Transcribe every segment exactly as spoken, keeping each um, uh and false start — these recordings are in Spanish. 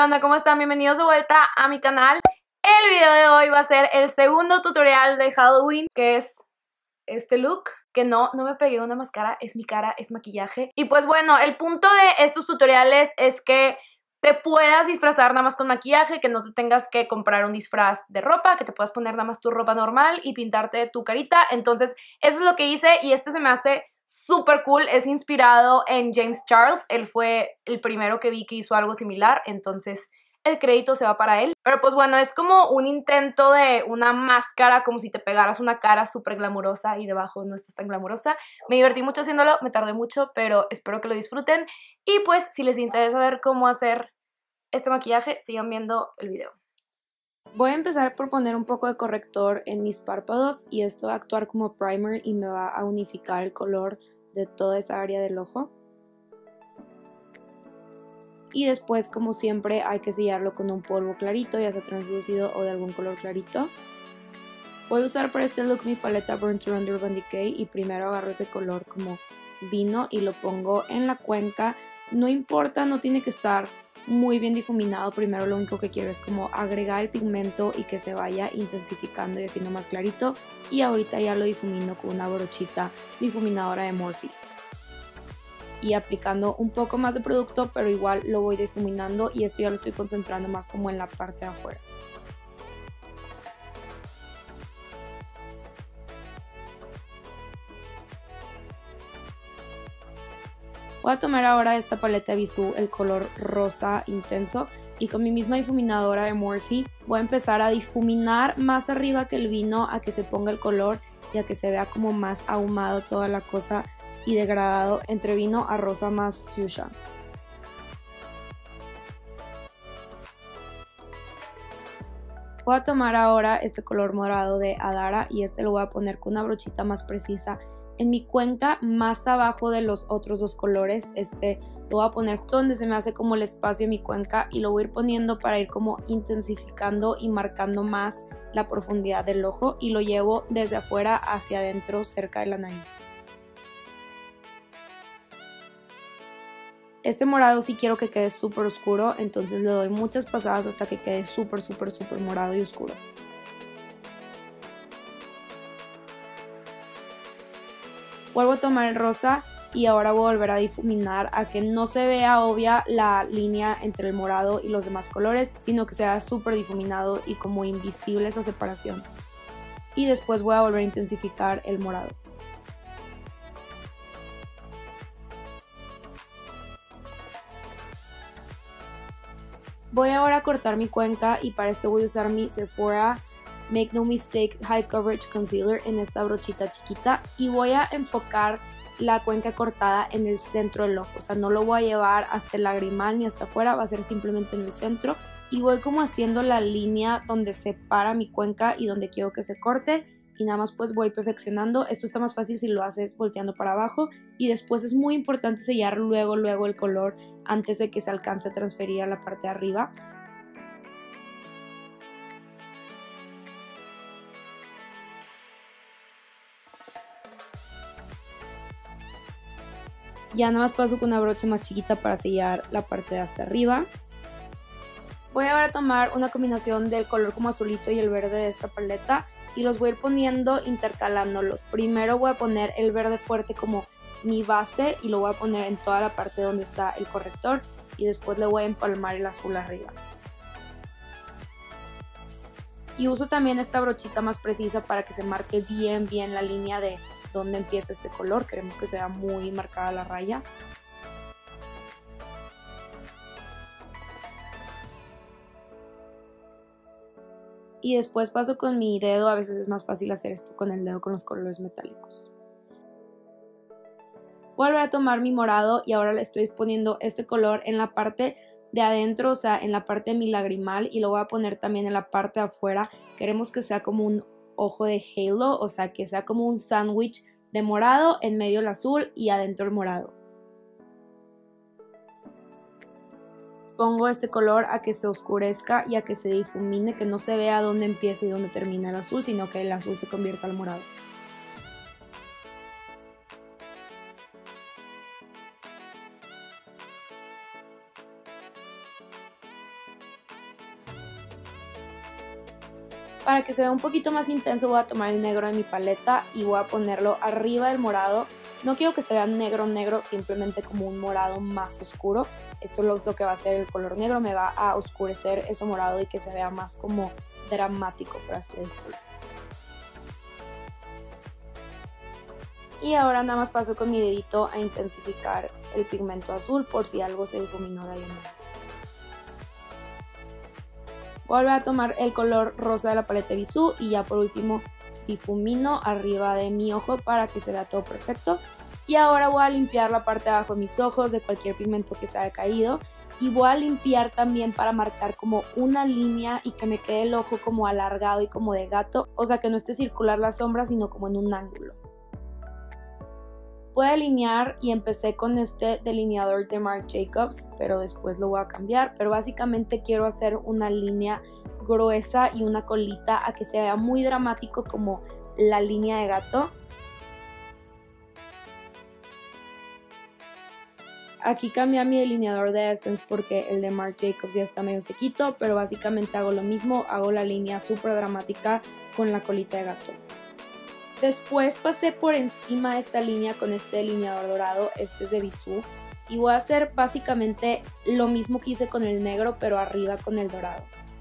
onda? ¿Cómo están? Bienvenidos de vuelta a mi canal. El video de hoy va a ser el segundo tutorial de Halloween, que es este look. Que no, no me pegué una máscara, es mi cara, es maquillaje. Y pues bueno, el punto de estos tutoriales es que te puedas disfrazar nada más con maquillaje, que no te tengas que comprar un disfraz de ropa, que te puedas poner nada más tu ropa normal y pintarte tu carita. Entonces, eso es lo que hice y este se me hace súper cool. Es inspirado en James Charles, él fue el primero que vi que hizo algo similar, entonces el crédito se va para él. Pero pues bueno, es como un intento de una máscara, como si te pegaras una cara súper glamurosa y debajo no estás tan glamurosa. Me divertí mucho haciéndolo, me tardé mucho, pero espero que lo disfruten. Y pues si les interesa ver cómo hacer este maquillaje, sigan viendo el video. Voy a empezar por poner un poco de corrector en mis párpados y esto va a actuar como primer y me va a unificar el color de toda esa área del ojo. Y después, como siempre, hay que sellarlo con un polvo clarito, ya sea translúcido o de algún color clarito. Voy a usar para este look mi paleta Burn to Run de Urban Decay y primero agarro ese color como vino y lo pongo en la cuenca. No importa, no tiene que estar muy bien difuminado. Primero lo único que quiero es como agregar el pigmento y que se vaya intensificando y haciendo más clarito. Y ahorita ya lo difumino con una brochita difuminadora de Morphe. Y aplicando un poco más de producto, pero igual lo voy difuminando y esto ya lo estoy concentrando más como en la parte de afuera. Voy a tomar ahora esta paleta de Bisú, el color rosa intenso, y con mi misma difuminadora de Morphe voy a empezar a difuminar más arriba que el vino, a que se ponga el color y a que se vea como más ahumado toda la cosa y degradado entre vino a rosa más fuchsia. Voy a tomar ahora este color morado de Adara y este lo voy a poner con una brochita más precisa en mi cuenca más abajo de los otros dos colores. Este lo voy a poner donde se me hace como el espacio en mi cuenca y lo voy a ir poniendo para ir como intensificando y marcando más la profundidad del ojo y lo llevo desde afuera hacia adentro cerca de la nariz. Este morado sí quiero que quede súper oscuro, entonces le doy muchas pasadas hasta que quede súper, súper, súper morado y oscuro. Vuelvo a tomar el rosa y ahora voy a volver a difuminar a que no se vea obvia la línea entre el morado y los demás colores, sino que sea súper difuminado y como invisible esa separación. Y después voy a volver a intensificar el morado. Voy ahora a cortar mi cuenca y para esto voy a usar mi Sephora Make No Mistake High Coverage Concealer en esta brochita chiquita y voy a enfocar la cuenca cortada en el centro del ojo, o sea, no lo voy a llevar hasta el lagrimal ni hasta afuera, va a ser simplemente en el centro y voy como haciendo la línea donde separa mi cuenca y donde quiero que se corte y nada más pues voy perfeccionando. Esto está más fácil si lo haces volteando para abajo y después es muy importante sellar luego luego el color antes de que se alcance a transferir a la parte de arriba. Ya nada más paso con una brocha más chiquita para sellar la parte de hasta arriba. Voy ahora a tomar una combinación del color como azulito y el verde de esta paleta y los voy a ir poniendo intercalándolos. Primero voy a poner el verde fuerte como mi base y lo voy a poner en toda la parte donde está el corrector y después le voy a empalmar el azul arriba. Y uso también esta brochita más precisa para que se marque bien bien la línea de donde empieza este color. Queremos que sea muy marcada la raya. Y después paso con mi dedo, a veces es más fácil hacer esto con el dedo con los colores metálicos. Voy a volver a tomar mi morado y ahora le estoy poniendo este color en la parte de adentro, o sea, en la parte de mi lagrimal y lo voy a poner también en la parte de afuera. Queremos que sea como un ojo de halo, o sea, que sea como un sándwich de morado, en medio el azul y adentro el morado. Pongo este color a que se oscurezca y a que se difumine, que no se vea dónde empieza y dónde termina el azul, sino que el azul se convierta al morado. Para que se vea un poquito más intenso voy a tomar el negro de mi paleta y voy a ponerlo arriba del morado. No quiero que se vea negro negro, simplemente como un morado más oscuro. Esto es lo que va a hacer el color negro, me va a oscurecer ese morado y que se vea más como dramático, por así decirlo. Y ahora nada más paso con mi dedito a intensificar el pigmento azul por si algo se difuminó de ahí en medio. Voy a volver a tomar el color rosa de la paleta de Bisú y ya por último difumino arriba de mi ojo para que se vea todo perfecto. Y ahora voy a limpiar la parte de abajo de mis ojos de cualquier pigmento que se haya caído. Y voy a limpiar también para marcar como una línea y que me quede el ojo como alargado y como de gato. O sea, que no esté circular la sombra, sino como en un ángulo. Voy a delinear y empecé con este delineador de Marc Jacobs, pero después lo voy a cambiar. Pero básicamente quiero hacer una línea gruesa y una colita a que se vea muy dramático como la línea de gato. Aquí cambié mi delineador de Essence porque el de Marc Jacobs ya está medio sequito, pero básicamente hago lo mismo, hago la línea súper dramática con la colita de gato. Después pasé por encima de esta línea con este delineador dorado, este es de Bisú, y voy a hacer básicamente lo mismo que hice con el negro, pero arriba con el dorado.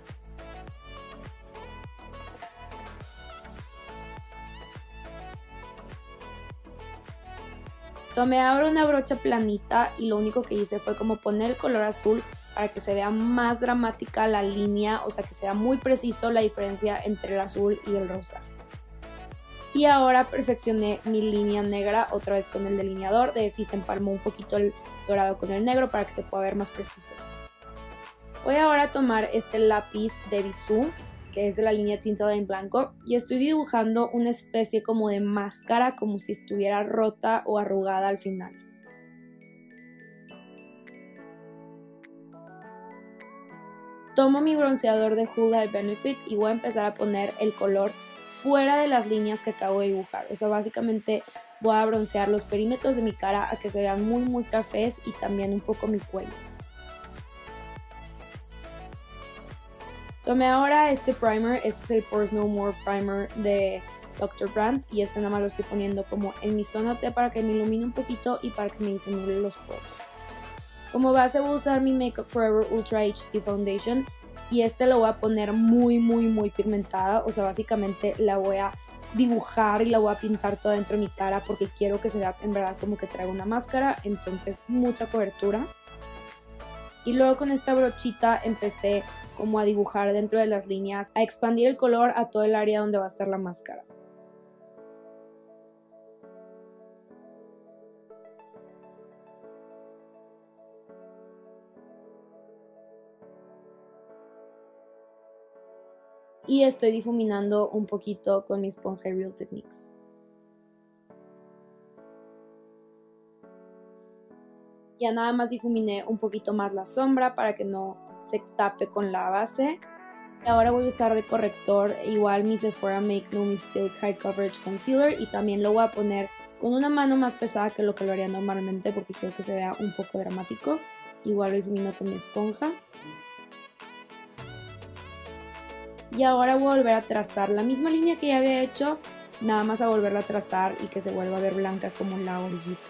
Tomé ahora una brocha planita y lo único que hice fue como poner el color azul para que se vea más dramática la línea, o sea que sea muy preciso la diferencia entre el azul y el rosa. Y ahora perfeccioné mi línea negra otra vez con el delineador, de si se empalmó un poquito el dorado con el negro para que se pueda ver más preciso. Voy ahora a tomar este lápiz de Bisú, que es de la línea Tinted en blanco, y estoy dibujando una especie como de máscara, como si estuviera rota o arrugada al final. Tomo mi bronceador de Huda de Benefit y voy a empezar a poner el color fuera de las líneas que acabo de dibujar. O sea, básicamente voy a broncear los perímetros de mi cara a que se vean muy muy cafés y también un poco mi cuello. Tomé ahora este primer, este es el Pores No More Primer de doctor Brandt y este nada más lo estoy poniendo como en mi zona T para que me ilumine un poquito y para que me disimule los poros. Como base voy a usar mi Make Up For Ever Ultra H D Foundation y este lo voy a poner muy muy muy pigmentada, o sea básicamente la voy a dibujar y la voy a pintar toda dentro de mi cara porque quiero que se vea en verdad como que traigo una máscara, entonces mucha cobertura. Y luego con esta brochita empecé como a dibujar dentro de las líneas, a expandir el color a todo el área donde va a estar la máscara. Y estoy difuminando un poquito con mi esponja Real Techniques. Ya nada más difuminé un poquito más la sombra para que no se tape con la base. Y ahora voy a usar de corrector igual mi Sephora Make No Mistake High Coverage Concealer y también lo voy a poner con una mano más pesada que lo que lo haría normalmente porque quiero que se vea un poco dramático. Igual lo difumino con mi esponja. Y ahora voy a volver a trazar la misma línea que ya había hecho, nada más a volverla a trazar y que se vuelva a ver blanca como la orillita.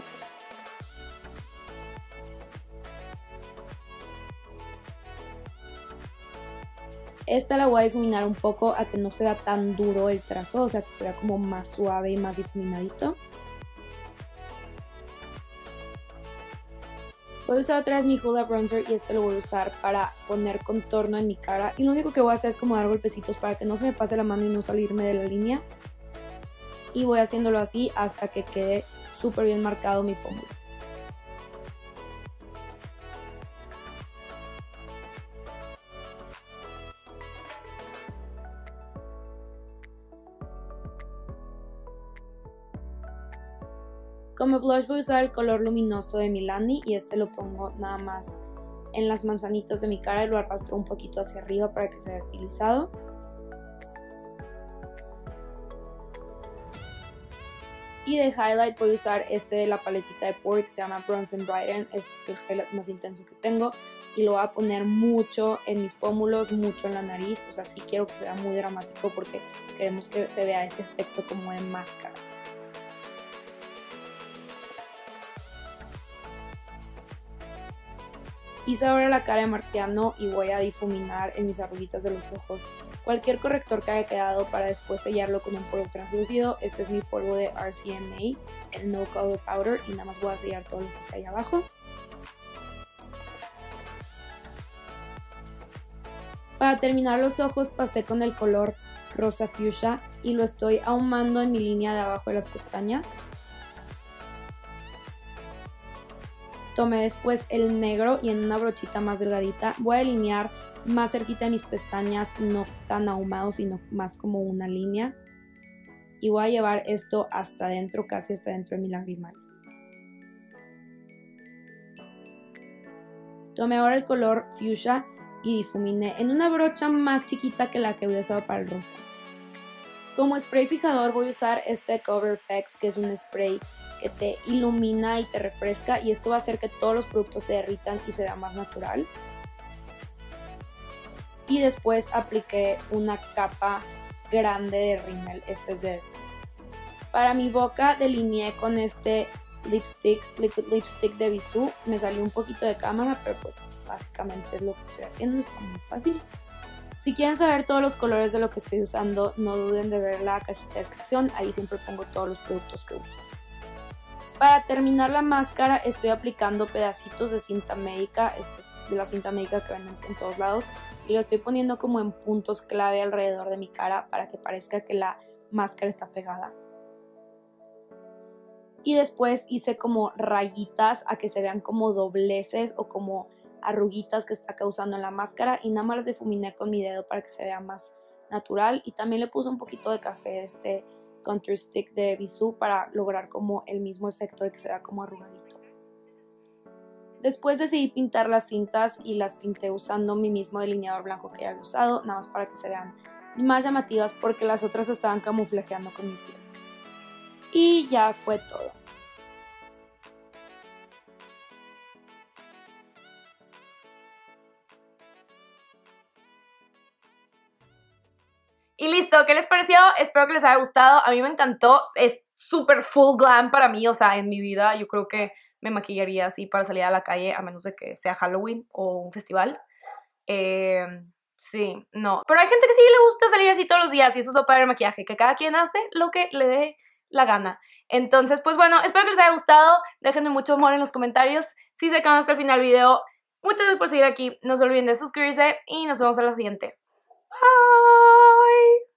Esta la voy a difuminar un poco a que no se vea tan duro el trazo, o sea que se vea como más suave y más difuminadito. Voy a usar otra vez mi Huda Bronzer y este lo voy a usar para poner contorno en mi cara. Y lo único que voy a hacer es como dar golpecitos para que no se me pase la mano y no salirme de la línea. Y voy haciéndolo así hasta que quede súper bien marcado mi pómulo. Como blush voy a usar el color luminoso de Milani y este lo pongo nada más en las manzanitas de mi cara y lo arrastro un poquito hacia arriba para que se vea estilizado. Y de highlight voy a usar este de la paletita de Pore que se llama Bronze and Brighten, es el highlight más intenso que tengo. y lo voy a poner mucho en mis pómulos, mucho en la nariz. O sea, sí quiero que sea muy dramático porque queremos que se vea ese efecto como de máscara. Hice ahora la cara de marciano y voy a difuminar en mis arruguitas de los ojos cualquier corrector que haya quedado para después sellarlo con un polvo translúcido. Este es mi polvo de R C M A, el No Color Powder, y nada más voy a sellar todo lo que está ahí abajo. Para terminar los ojos pasé con el color rosa fuchsia y lo estoy ahumando en mi línea de abajo de las pestañas. Tomé después el negro y en una brochita más delgadita voy a delinear más cerquita de mis pestañas, no tan ahumado, sino más como una línea. Y voy a llevar esto hasta adentro, casi hasta dentro de mi lagrimal. Tomé ahora el color fuchsia y difuminé en una brocha más chiquita que la que había usado para el rosa. Como spray fijador voy a usar este Cover F X, que es un spray que te ilumina y te refresca, y esto va a hacer que todos los productos se derritan y se vea más natural. Y después apliqué una capa grande de rímel, este es de Essence. Para mi boca delineé con este lipstick, liquid lipstick de Bisú. Me salió un poquito de cámara, pero pues básicamente es lo que estoy haciendo, está muy fácil. Si quieren saber todos los colores de lo que estoy usando, no duden de ver la cajita de descripción, ahí siempre pongo todos los productos que uso. Para terminar la máscara estoy aplicando pedacitos de cinta médica, esta es de la cinta médica que venden en todos lados, y lo estoy poniendo como en puntos clave alrededor de mi cara para que parezca que la máscara está pegada. Y después hice como rayitas a que se vean como dobleces o como arruguitas que está causando en la máscara, y nada más las difuminé con mi dedo para que se vea más natural, y también le puse un poquito de café de este Contour Stick de Bisú para lograr como el mismo efecto de que se vea como arrugadito. Después decidí pintar las cintas y las pinté usando mi mismo delineador blanco que ya había usado, nada más para que se vean más llamativas porque las otras estaban camuflajeando con mi piel. Y ya fue todo. Y listo, ¿qué les pareció? Espero que les haya gustado, a mí me encantó, es súper full glam para mí, o sea, en mi vida yo creo que me maquillaría así para salir a la calle, a menos de que sea Halloween o un festival. Eh, sí, no, pero hay gente que sí le gusta salir así todos los días y eso es lo padre del maquillaje, que cada quien hace lo que le dé la gana. Entonces, pues bueno, espero que les haya gustado, déjenme mucho amor en los comentarios, si se quedan hasta el final del video, muchas gracias por seguir aquí, no se olviden de suscribirse y nos vemos en la siguiente. Bye.